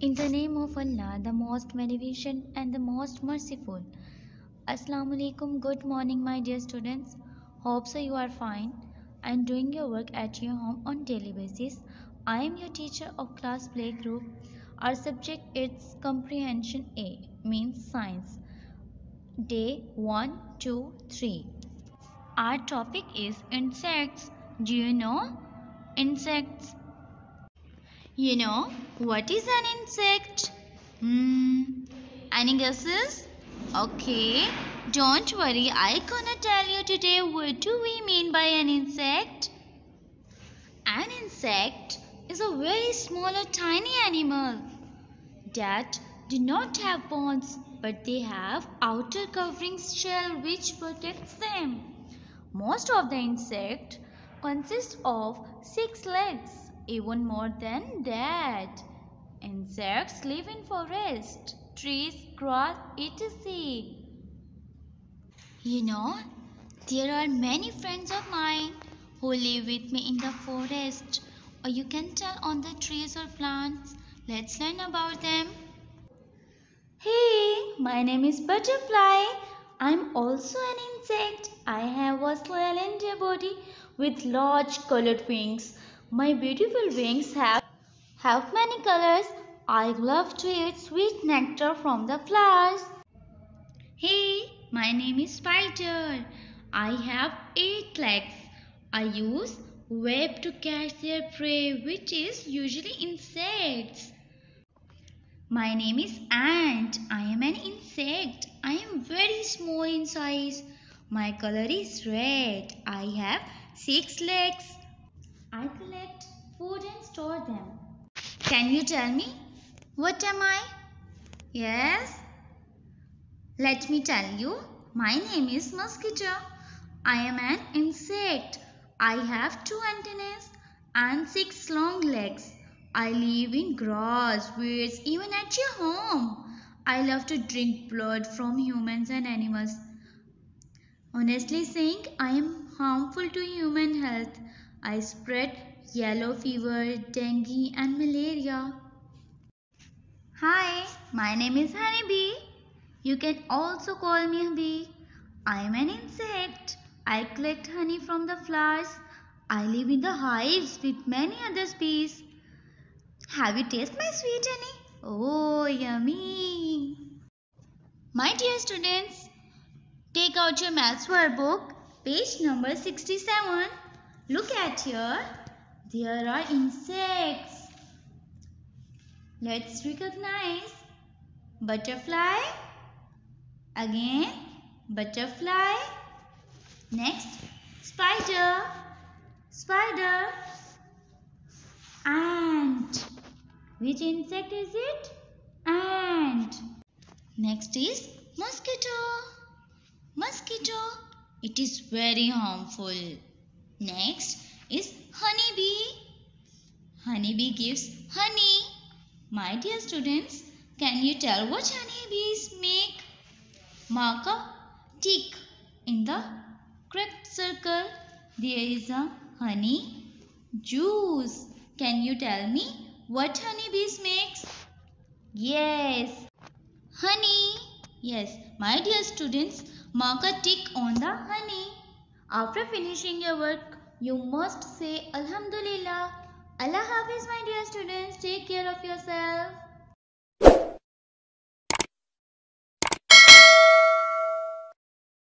In the name of Allah, the most beneficent and the most merciful. Assalamu alaikum. Good morning, my dear students. Hope so you are fine and doing your work at your home on daily basis. I am your teacher of class play group. Our subject is comprehension A, means science. Day 1, 2, 3. Our topic is insects. Do you know insects? You know what is an insect? Any guesses? Okay, don't worry, I gonna tell you today what do we mean by an insect. An insect is a very small or tiny animal that do not have bones, but they have outer covering shell which protects them. Most of the insect consist of 6 legs, even more than that. Insects live in forest, trees, grass, etc. You know, there are many friends of mine who live with me in the forest, or you can tell on the trees or plants. Let's learn about them. Hey, my name is Butterfly. I'm also an insect. I have a slender body with large colored wings. My beautiful wings have many colors. I love to eat sweet nectar from the flowers. Hey, my name is Spider. I have 8 legs. I use web to catch their prey, which is usually insects. My name is Ant. I am an insect. I am very small in size. My color is red. I have 6 legs. I collect food and store them. Can you tell me? What am I? Yes? Let me tell you. My name is Mosquito. I am an insect. I have 2 antennas and 6 long legs. I live in grass, weeds, even at your home. I love to drink blood from humans and animals. Honestly saying, I am harmful to human health. I spread yellow fever, dengue and malaria. Hi, my name is Honeybee. You can also call me a bee. I am an insect. I collect honey from the flowers. I live in the hives with many other bees. Have you tasted my sweet honey? Oh, yummy! My dear students, take out your maths workbook, page number 67. Look at here. There are insects. Let's recognize. Butterfly. Again, butterfly. Next, spider. Spider. Ant. Which insect is it? Ant. Next is mosquito. Mosquito. It is very harmful. Next is honeybee. Honeybee gives honey. My dear students, can you tell what honeybees make? Mark a tick in the correct circle. There is a honey juice. Can you tell me what honeybees makes? Yes, honey. Yes, my dear students, mark a tick on the honey. After finishing your work, you must say Alhamdulillah. Allah Hafiz, my dear students. Take care of yourself.